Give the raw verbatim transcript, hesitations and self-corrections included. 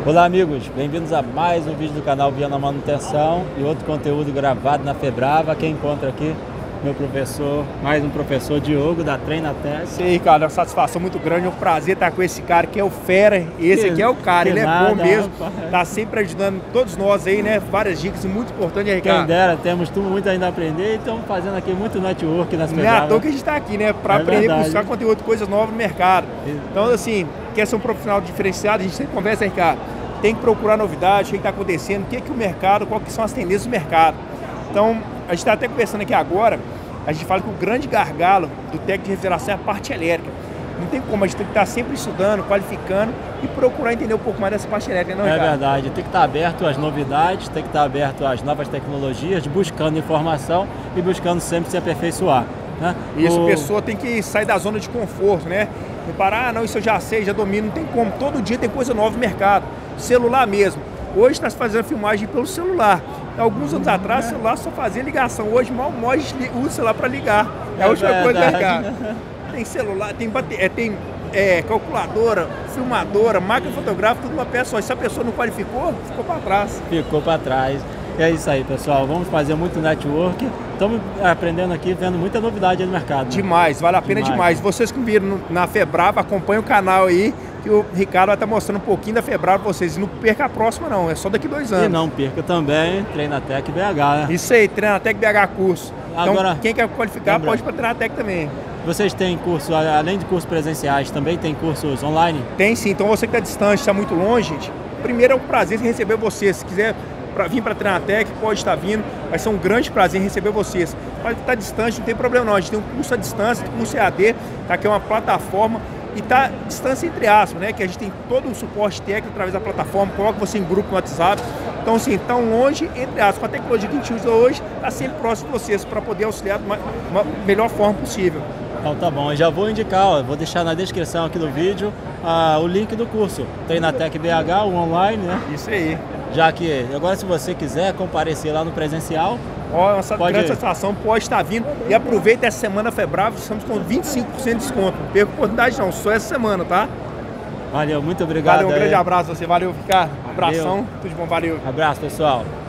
Olá amigos, bem-vindos a mais um vídeo do canal Viana Manutenção e outro conteúdo gravado na Febrava. Quem encontra aqui, meu professor, mais um professor Diogo da Treinatec. Sim, Ricardo, é uma satisfação muito grande, é um prazer estar com esse cara que é o fera, esse que, aqui é o cara, ele nada, é bom mesmo, rapaz. Tá sempre ajudando todos nós aí, né, várias dicas muito importantes, né, Ricardo? Quem dera, temos tudo muito ainda a aprender e estamos fazendo aqui muito network nas Não é à Febravas. toa que a gente tá aqui, né, para É aprender, verdade. buscar conteúdo, coisas novas no mercado. Então, assim, quer ser um profissional diferenciado, a gente sempre conversa, Ricardo, tem que procurar novidade, o que está acontecendo, o que é que o mercado, quais que são as tendências do mercado. Então, a gente está até conversando aqui agora, a gente fala que o grande gargalo do técnico de refrigeração é a parte elétrica. Não tem como, a gente tem que estar sempre estudando, qualificando e procurar entender um pouco mais dessa parte elétrica, não é, É verdade, tem que estar aberto às novidades, tem que estar aberto às novas tecnologias, buscando informação e buscando sempre se aperfeiçoar. Né? Isso, o... a pessoa tem que sair da zona de conforto, né? Não parar, ah, não, isso eu já sei, já domino, não tem como. Todo dia tem coisa nova no mercado. Celular mesmo. Hoje está se fazendo filmagem pelo celular. Alguns anos atrás, o celular só fazia ligação. Hoje, mal mal usa o celular para ligar. É a última coisa da ligar. Tem celular, tem, bate... é, tem é, calculadora, filmadora, máquina fotográfica, tudo uma peça só. E se a pessoa não qualificou, ficou para trás. Ficou para trás. E é isso aí, pessoal. Vamos fazer muito network. Estamos aprendendo aqui, vendo muita novidade aí no mercado. Né? Demais, vale a pena demais. demais. Vocês que viram na Febrava, acompanhem o canal aí, que o Ricardo vai estar mostrando um pouquinho da Febrava para vocês. E não perca a próxima não, é só daqui dois anos. E não perca também Treinatec B H, né? Isso aí, Treinatec B H curso. Agora, então, quem quer qualificar, lembrando, pode ir para Treinatec também. Vocês têm curso, além de cursos presenciais, também tem cursos online? Tem sim, então você que está distante, está muito longe, gente, primeiro é um prazer em receber vocês. Se quiser pra vir para a Treinatec, pode estar vindo, vai ser um grande prazer em receber vocês. Pode estar distante, não tem problema não, a gente tem um curso à distância, um curso E A D, tá, que é uma plataforma, e está distância entre aspas, né, que a gente tem todo o suporte técnico através da plataforma, coloca você em grupo no WhatsApp, então assim, tão longe, entre aspas, com a tecnologia que a gente usa hoje, está sempre próximo de vocês, para poder auxiliar de uma, uma melhor forma possível. Então tá bom, eu já vou indicar, ó, vou deixar na descrição aqui do vídeo ah, o link do curso, Treinatec B H, o online, né? Isso aí. Já que, agora se você quiser comparecer lá no presencial, ó, essa pode... grande satisfação, pode estar vindo e aproveita essa semana Febrava, estamos com vinte e cinco por cento de desconto, não perca a oportunidade não, só essa semana, tá? Valeu, muito obrigado. Valeu, um aí. grande abraço a você, valeu, Ricardo, um abração, valeu. Tudo de bom, valeu. Abraço, pessoal.